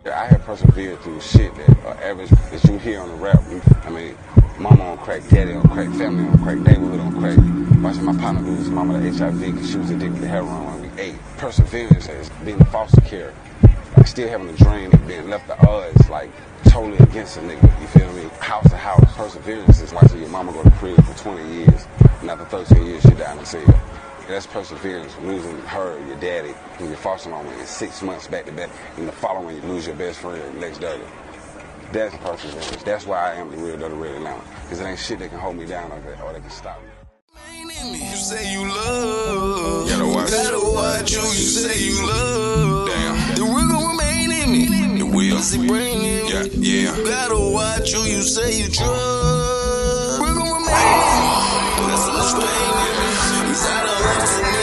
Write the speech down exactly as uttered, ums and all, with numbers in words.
I have persevered through shit that uh, average that you hear on the rap. I mean, mama on crack, daddy on crack, family on crack, neighborhood on crack. Watching my partner lose his mama to H I V because she was addicted to heroin when we ate. Perseverance is being a foster care. Like still having a dream and being left the odds like totally against a nigga. You feel me? House to house. Perseverance is watching your mama go to prison for twenty years. And after thirteen years, she died in cell. That's perseverance, losing her, your daddy, and your foster mama in six months back to back. And the following, you lose your best friend, Lex Dirty. That's perseverance. That's why I am the real Dirty Red Atlanta. Because there ain't shit that can hold me down like that, or they can stop me. You say you love. Gotta watch. Gotta watch you. You say you love. Damn. The will gon' remain in me. The will. Pussy bring it. Yeah, yeah. Gotta watch you. You say you trust. Will gon' remain in me. That's so much pain in me. He's out of love to me.